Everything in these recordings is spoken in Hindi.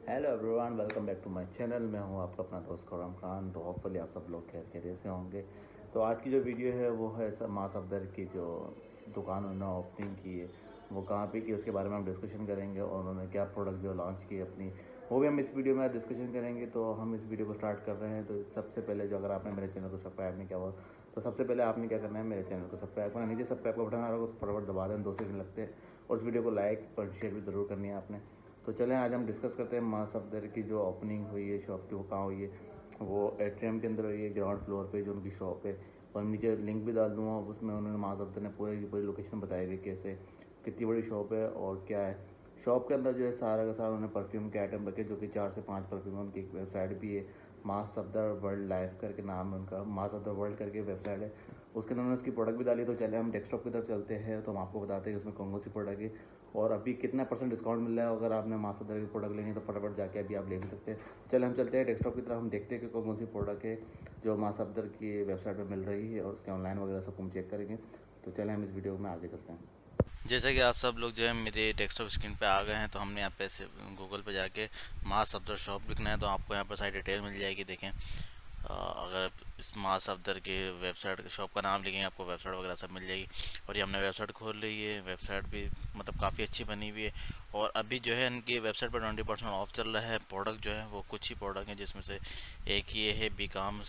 Hello everyone, welcome back to my channel. मैं हूं आपका अपना दोस्त खुर्रम खान। तो होपफुली आप सब लोग खैरियत से होंगे। तो आज की जो वीडियो है वो है माँ सफदर की जो दुकान उन्होंने ओपनिंग की है वो कहाँ पे की, उसके बारे में हम डिस्कशन करेंगे और उन्होंने क्या प्रोडक्ट जो लॉन्च किए अपनी, वो भी हम इस वीडियो में डिस्कशन करेंगे। तो हम इस वीडियो को स्टार्ट कर रहे हैं। तो सबसे पहले जो, अगर आपने मेरे चैनल को सब्सक्राइब नहीं किया हुआ तो सबसे पहले आपने क्या करना है, मेरे चैनल को सब्सक्राइब करना। नीचे सब्सक्राइब का बटन आ रहा है, उस फटाफट दबा दें, 2 सेकंड लगते हैं। और इस वीडियो को लाइक और शेयर भी ज़रूर करनी है आपने। तो चलें आज हम डिस्कस करते हैं माँ सफदर की जो ओपनिंग हुई है शॉप की, वो कहाँ हुई है। वो एट्रियम के अंदर हुई है, ग्राउंड फ्लोर पे जो उनकी शॉप है। और नीचे लिंक भी डाल दूँगा, उसमें उन्होंने माँ सफदर ने पूरी लोकेशन बताई हुई कैसे, कितनी बड़ी शॉप है और क्या है। शॉप के अंदर जो है सारा का सारा उन्होंने परफ्यूम के आइटम रखे, जो कि 4 से 5 परफ्यूम। उनकी एक वेबसाइट भी है, माँ सफदर वर्ल्ड लाइफ करके नाम है उनका, माँ सफदर वर्ल्ड करके वेबसाइट है। उसके अंदर उन्होंने उसकी प्रोडक्ट भी डाली। तो चले हम डेस्कटॉप की तरफ चलते हैं, तो हम आपको बताते हैं कि उसमें कौन सी प्रोडक्ट है और अभी कितना % डिस्काउंट मिल रहा है। अगर आपने माँ सफदर की प्रोडक्ट लेनी है तो फटाफट जाके अभी आप ले भी सकते हैं। चले हम चलते हैं डेस्कटॉप की तरफ, हम देखते हैं कि कौन सी प्रोडक्ट है जो माँ सफदर की वेबसाइट पर मिल रही है और उसके ऑनलाइन वगैरह सब हम चेक करेंगे। तो चले हम इस वीडियो में आगे चलते हैं। जैसा कि आप सब लोग जो है मेरे डेस्कटॉप स्क्रीन पे आ गए हैं, तो हमने यहाँ पे से गूगल पे जाके माँ सफदर शॉप लिखना है तो आपको यहाँ पर सारी डिटेल मिल जाएगी। देखें, अगर इस माँ सफदर की वेबसाइट शॉप का नाम लिखेंगे आपको वेबसाइट वगैरह सब मिल जाएगी। और ये हमने वेबसाइट खोल ली है। वेबसाइट भी मतलब काफ़ी अच्छी बनी हुई है। और अभी जो है इनकी वेबसाइट पर 20% ऑफ चल रहा है। प्रोडक्ट जो है वो कुछ ही प्रोडक्ट हैं, जिसमें से एक ये है बीकाम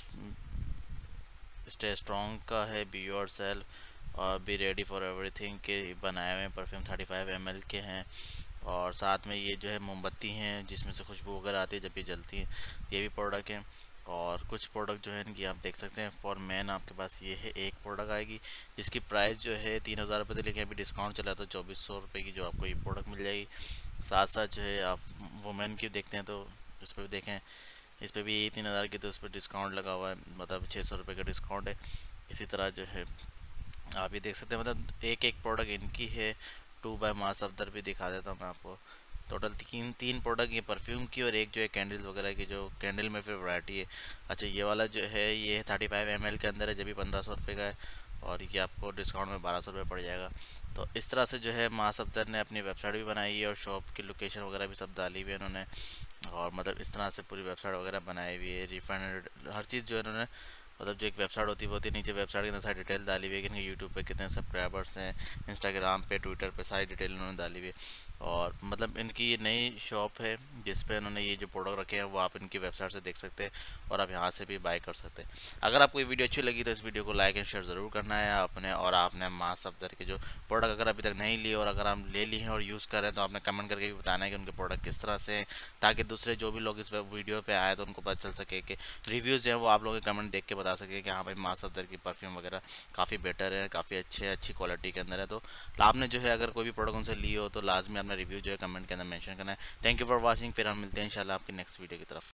स्टे स्ट्रॉन्ग का है, बी योर सेल्फ और बी रेडी फॉर एवरीथिंग के बनाए हुए परफ्यूम 35 ml के हैं। और साथ में ये जो है मोमबत्ती हैं जिसमें से खुशबू वगैरह आती है जब ये जलती है, ये भी प्रोडक्ट है। और कुछ प्रोडक्ट जो है इनकी आप देख सकते हैं। फॉर मैन आपके पास ये है, एक प्रोडक्ट आएगी जिसकी प्राइस जो है 3000 रुपये थी, लेकिन अभी डिस्काउंट चला तो 2400 रुपये की जो आपको ये प्रोडक्ट मिल जाएगी। साथ साथ जो है आप वुमेन की देखते हैं तो इस पर भी देखें, इस पर भी 3000 की, तो उस पर डिस्काउंट लगा हुआ है, मतलब 600 रुपये का डिस्काउंट है। इसी तरह जो है आप ये देख सकते हैं, मतलब एक एक प्रोडक्ट इनकी है। 2 बाय माँ सफदर भी दिखा देता हूँ मैं आपको। टोटल तीन प्रोडक्ट ये परफ्यूम की और एक जो है कैंडल वगैरह की, जो कैंडल में फिर वैरायटी है। अच्छा, ये वाला जो है ये 35 ml के अंदर है, जब भी 1500 रुपये का है और ये आपको डिस्काउंट में 1200 रुपये पड़ जाएगा। तो इस तरह से जो है माँ सफदर ने अपनी वेबसाइट भी बनाई है और शॉप की लोकेशन वगैरह भी सब डाली हुई है उन्होंने। और मतलब इस तरह से पूरी वेबसाइट वगैरह बनाई हुई है, रिफंड हर चीज़ जो है उन्होंने, मतलब जो एक वेबसाइट होती है वो होती है, नीचे वेबसाइट के अंदर सारी डिटेल डाली हुई है कि इनके यूट्यूब पे कितने सब्सक्राइबर्स हैं, इंस्टाग्राम पे, ट्विटर पे सारी डिटेल उन्होंने डाली हुई है। और मतलब इनकी ये नई शॉप है जिस पे उन्होंने ये जो प्रोडक्ट रखे हैं वो आप इनकी वेबसाइट से देख सकते हैं और आप यहाँ से भी बाय कर सकते हैं। अगर आपको ये वीडियो अच्छी लगी तो इस वीडियो को लाइक एंड शेयर ज़रूर करना है आपने। और आपने माँ सफदर के जो प्रोडक्ट अगर अभी तक नहीं लिए और अगर आप ले लिए हैं और यूज़ कर रहे हैं तो आपने कमेंट करके भी बताना है कि उनके प्रोडक्ट किस तरह से हैं, ताकि दूसरे जो भी लोग इस वीडियो पे आए तो उनको पता चल सके कि रिव्यूज़ जो हैं वो आप लोगों के कमेंट देख के बता सके कि हाँ भाई माँ सफदर की परफ्यूम वगैरह काफ़ी बेटर है, काफ़ी अच्छे अच्छी क्वालिटी के अंदर है। तो आपने जो है अगर कोई भी प्रोडक्ट उनसे लिए हो तो लाजमी अपना रिव्यू जो है कमेंट के अंदर मेंशन करना है। Thank you for watching. फिर हम मिलते हैं इंशाल्लाह आपकी नेक्स्ट वीडियो की तरफ।